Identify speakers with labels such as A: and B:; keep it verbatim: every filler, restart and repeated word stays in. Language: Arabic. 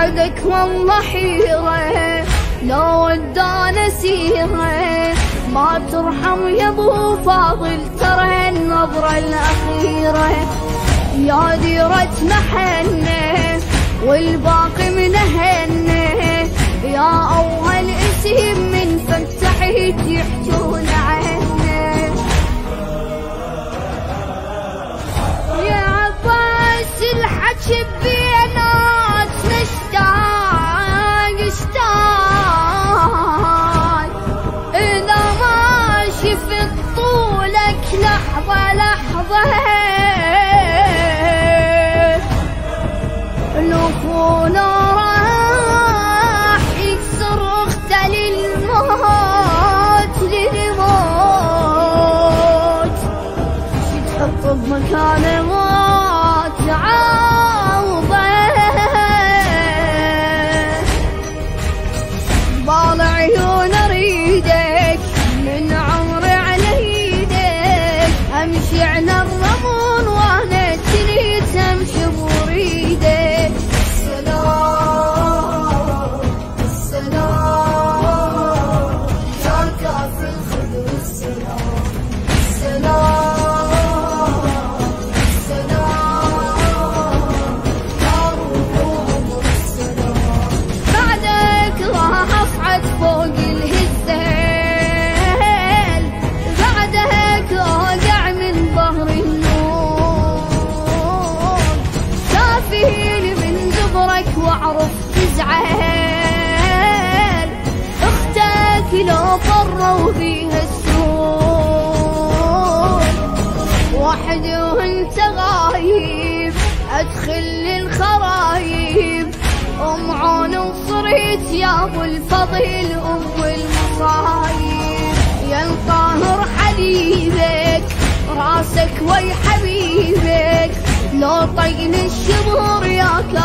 A: بعدك والله حيرة لو ودانا سيرة ما ترحم يا ابو فاضل ترى النظرة الأخيرة يا ديرة محنة والباقي منهنة يا أول اسم من فتحت يحجون عنه يا عباس الحكي بيناتنا اشتاق اشتاق إذا ما شفت طولك لحظة لحظة لفونا راح يكسر اخته للموت للموت شي تحط بمكان موت عوضه بال عيون اريدك من عمري على ايدك امشي على الرمون وانا تريد امشي بريدك واعرف تزعل اختك لو فروا فيها السوق واحد وانت غايب ادخل الخرايب ام عون وصريت يا ابو الفضل ام المصايب يا القاهر حليبك راسك وي حبيبك لو طين الشمر ياك